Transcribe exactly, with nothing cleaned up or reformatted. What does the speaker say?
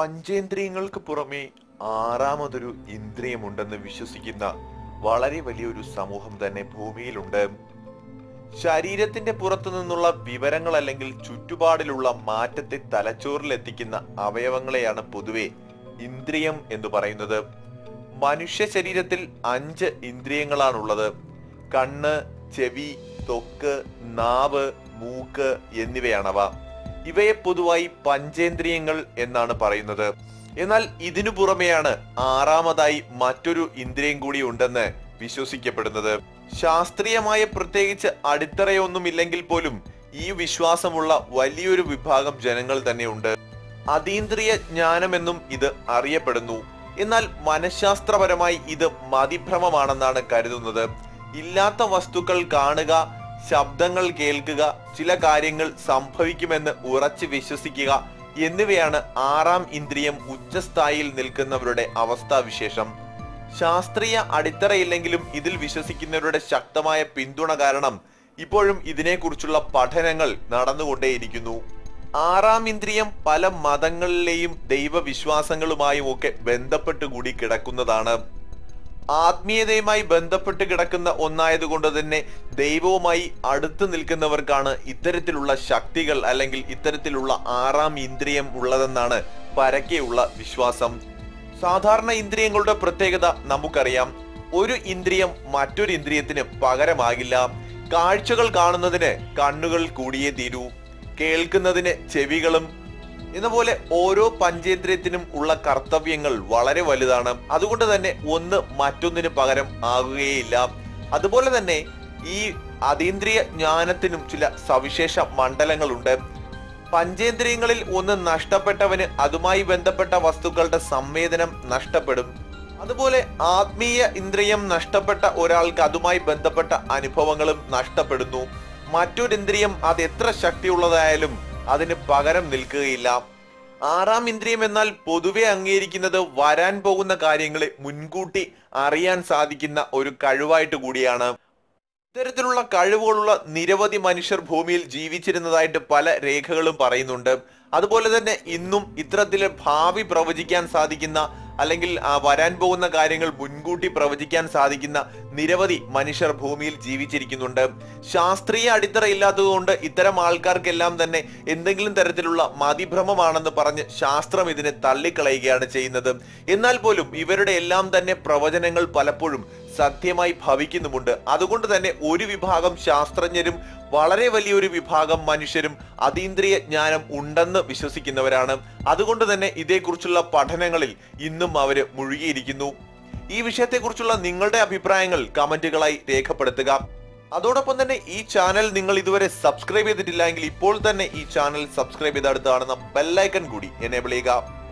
പഞ്ചേന്ദ്രിയങ്ങൾക്ക് പുറമെ ആറാമതൊരു ഇന്ദ്രിയമുണ്ടെന്ന് വിശ്വസിക്കുന്ന വളരെ വലിയൊരു സമൂഹം തന്നെ ഭൂമിയിലുണ്ട്. ശരീരത്തിന്റെ പുറത്തു നിന്നുള്ള വിവരങ്ങൾ അല്ലെങ്കിൽ ചുറ്റുപാടിലുള്ള മാറ്റത്തെ തലച്ചോറിലെത്തിക്കുന്ന അവയവങ്ങളെയാണ് പൊതുവെ ഇന്ദ്രിയം എന്ന് പറയുന്നത്. മനുഷ്യ ശരീരത്തിൽ അഞ്ച് ഇന്ദ്രിയങ്ങളാണുള്ളത്. കണ്ണ്, ചെവി, ത്വക്ക്, നാവ്, മൂക്ക് എന്നിവയാണവ. ഇവയെ പൊതുവായി പഞ്ചേന്ദ്രിയങ്ങൾ എന്നാണ് പറയുന്നത്. എന്നാൽ ഇതിനു പുറമെയാണ് ആറാമതായി മറ്റൊരു ഇന്ദ്രിയം കൂടി ഉണ്ടെന്ന് വിശ്വസിക്കപ്പെടുന്നത്. ശാസ്ത്രീയമായ പ്രത്യേകിച്ച് അടിത്തറയൊന്നുമില്ലെങ്കിൽ പോലും ഈ വിശ്വാസമുള്ള വലിയൊരു വിഭാഗം ജനങ്ങൾ തന്നെയുണ്ട്. അതീന്ദ്രിയ ജ്ഞാനമെന്നും ഇത് അറിയപ്പെടുന്നു. എന്നാൽ മനഃശാസ്ത്രപരമായി ഇത് മതിഭ്രമമാണെന്നാണ് കരുതുന്നത്. ഇല്ലാത്ത വസ്തുക്കൾ കാണുക, ശബ്ദങ്ങൾ കേൾക്കുക, ചില കാര്യങ്ങൾ സംഭവിക്കുമെന്ന് ഉറച്ചു വിശ്വസിക്കുക എന്നിവയാണ് ആറാം ഇന്ദ്രിയം ഉച്ചസ്ഥായിയിൽ നിൽക്കുന്നവരുടെ അവസ്ഥാവിശേഷം. ശാസ്ത്രീയ അടിത്തറയില്ലെങ്കിലും ഇതിൽ വിശ്വസിക്കുന്നവരുടെ ശക്തമായ പിന്തുണ കാരണം ഇപ്പോഴും ഇതിനെക്കുറിച്ചുള്ള പഠനങ്ങൾ നടന്നുകൊണ്ടേയിരിക്കുന്നു. ആറാം ഇന്ദ്രിയം പല മതങ്ങളിലെയും ദൈവവിശ്വാസങ്ങളുമായും ഒക്കെ ബന്ധപ്പെട്ടുകൂടി കിടക്കുന്നതാണ്. ആത്മീയതയുമായി ബന്ധപ്പെട്ട് കിടക്കുന്ന ഒന്നായതുകൊണ്ട് തന്നെ ദൈവവുമായി അടുത്ത് നിൽക്കുന്നവർക്കാണ് ഇത്തരത്തിലുള്ള ശക്തികൾ അല്ലെങ്കിൽ ഇത്തരത്തിലുള്ള ആറാം ഇന്ദ്രിയം ഉള്ളതെന്നാണ് പരക്കെയുള്ള വിശ്വാസം. സാധാരണ ഇന്ദ്രിയങ്ങളുടെ പ്രത്യേകത നമുക്കറിയാം. ഒരു ഇന്ദ്രിയം മറ്റൊരു ഇന്ദ്രിയത്തിന് പകരമാകില്ല. കാഴ്ചകൾ കാണുന്നതിന് കണ്ണുകൾ കൂടിയേ തീരൂ, കേൾക്കുന്നതിന് ചെവികളും. എന്നപോലെ ഓരോ പഞ്ചേന്ദ്രിയത്തിനും ഉള്ള കർത്തവ്യങ്ങൾ വളരെ വലുതാണ്. അതുകൊണ്ട് തന്നെ ഒന്ന് മറ്റൊന്നിന് പകരം ആകുകയില്ല. അതുപോലെ തന്നെ ഈ അതീന്ദ്രിയ ജ്ഞാനത്തിനും ചില സവിശേഷ മണ്ഡലങ്ങളുണ്ട്. പഞ്ചേന്ദ്രിയങ്ങളിൽ ഒന്ന് നഷ്ടപ്പെട്ടവന് അതുമായി ബന്ധപ്പെട്ട വസ്തുക്കളുടെ സംവേദനം നഷ്ടപ്പെടും. അതുപോലെ ആത്മീയ ഇന്ദ്രിയം നഷ്ടപ്പെട്ട ഒരാൾക്ക് അതുമായി ബന്ധപ്പെട്ട അനുഭവങ്ങളും നഷ്ടപ്പെടുന്നു. മറ്റൊരു ഇന്ദ്രിയം അത് എത്ര ശക്തിയുള്ളതായാലും അതിന് പകരം നിൽക്കുകയില്ല. ആറാം ഇന്ദ്രിയം എന്നാൽ പൊതുവെ അംഗീകരിക്കുന്നത് വരാൻ പോകുന്ന കാര്യങ്ങളെ മുൻകൂട്ടി അറിയാൻ സാധിക്കുന്ന ഒരു കഴിവായിട്ട് കൂടിയാണ്. ഇത്തരത്തിലുള്ള കഴിവുകളുള്ള നിരവധി മനുഷ്യർ ഭൂമിയിൽ ജീവിച്ചിരുന്നതായിട്ട് പല രേഖകളും പറയുന്നുണ്ട്. അതുപോലെ തന്നെ ഇന്നും ഇത്തരത്തിലെ ഭാവി പ്രവചിക്കാൻ സാധിക്കുന്ന അല്ലെങ്കിൽ വരാൻ പോകുന്ന കാര്യങ്ങൾ മുൻകൂട്ടി പ്രവചിക്കാൻ സാധിക്കുന്ന നിരവധി മനുഷ്യർ ഭൂമിയിൽ ജീവിച്ചിരിക്കുന്നുണ്ട്. ശാസ്ത്രീയ അടിത്തറ ഇല്ലാത്തതുകൊണ്ട് ഇത്തരം ആൾക്കാർക്കെല്ലാം തന്നെ എന്തെങ്കിലും തരത്തിലുള്ള മതിഭ്രമമാണെന്ന് പറഞ്ഞ് ശാസ്ത്രം ഇതിനെ തള്ളിക്കളയുകയാണ് ചെയ്യുന്നത്. എന്നാൽ പോലും ഇവരുടെ എല്ലാം തന്നെ പ്രവചനങ്ങൾ പലപ്പോഴും സത്യമായി ഭവിക്കുന്നുമുണ്ട്. അതുകൊണ്ട് തന്നെ ഒരു വിഭാഗം ശാസ്ത്രജ്ഞരും വളരെ വലിയൊരു വിഭാഗം മനുഷ്യരും അതീന്ദ്രിയ ജ്ഞാനം ഉണ്ടെന്ന് വിശ്വസിക്കുന്നവരാണ്. അതുകൊണ്ട് തന്നെ ഇതേക്കുറിച്ചുള്ള പഠനങ്ങളിൽ ഇന്നും അവര് മുഴുകിയിരിക്കുന്നു. ഈ വിഷയത്തെക്കുറിച്ചുള്ള നിങ്ങളുടെ അഭിപ്രായങ്ങൾ കമന്റുകളായി രേഖപ്പെടുത്തുക. അതോടൊപ്പം തന്നെ ഈ ചാനൽ നിങ്ങൾ ഇതുവരെ സബ്സ്ക്രൈബ് ചെയ്തിട്ടില്ല എങ്കിൽ ഇപ്പോൾ തന്നെ ഈ ചാനൽ സബ്സ്ക്രൈബ് ചെയ്ത് അടുത്ത് കാണുന്ന ബെല്ലൈക്കൺ കൂടി എനേബിൾ ചെയ്യുക.